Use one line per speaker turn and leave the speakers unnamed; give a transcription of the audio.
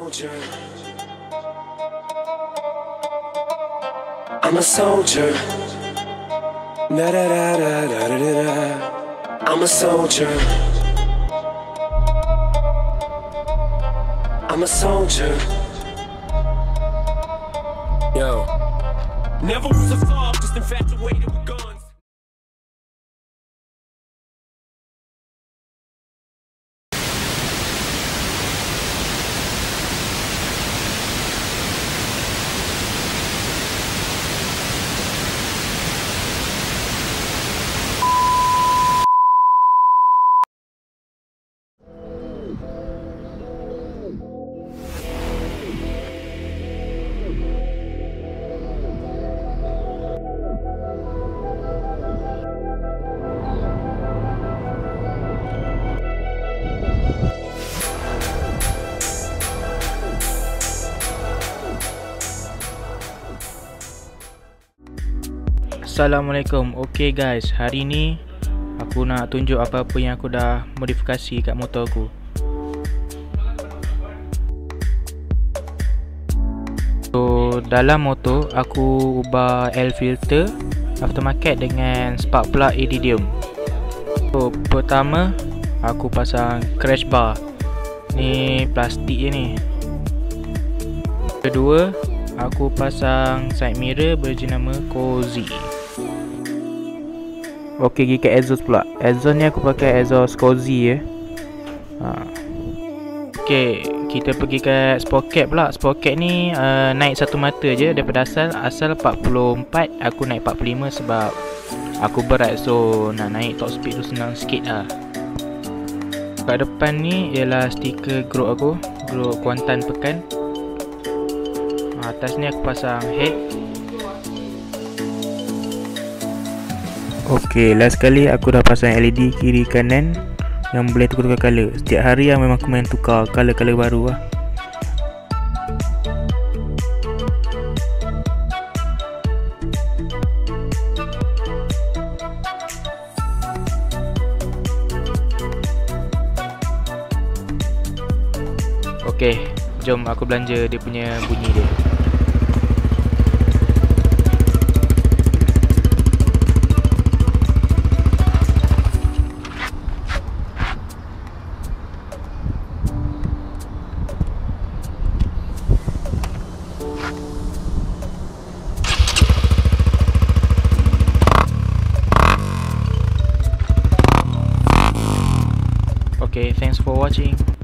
soldier. I'm a soldier. Da da da da da da da. I'm a soldier. I'm a soldier. Yo. Never was a thug, just infatuated with guns.
Assalamualaikum. Okay guys, hari ni aku nak tunjuk apa-apa yang aku dah modifikasi kat motor aku. So dalam motor aku ubah air filter aftermarket dengan spark plug iridium. So pertama aku pasang crash bar. Ni plastik je ni. Kedua aku pasang side mirror berjenama Cozy. Okey, pergi ke exhaust pula. Exhaust ni aku pakai exhaust Cozy Okey, kita pergi ke sprocket pula. Sprocket ni naik satu mata je daripada asal 44, aku naik 45 sebab aku berat, so nak naik top speed tu senang sikit lah. Kat depan ni ialah stiker group aku, group Kuantan Pekan. Atas ni aku pasang head. Ok, last kali aku dah pasang LED kiri kanan yang boleh tukar-tukar colour. Setiap hari yang memang aku main tukar colour-colour baru lah. Ok, jom aku belanja dia punya bunyi dia. Okay, thanks for watching.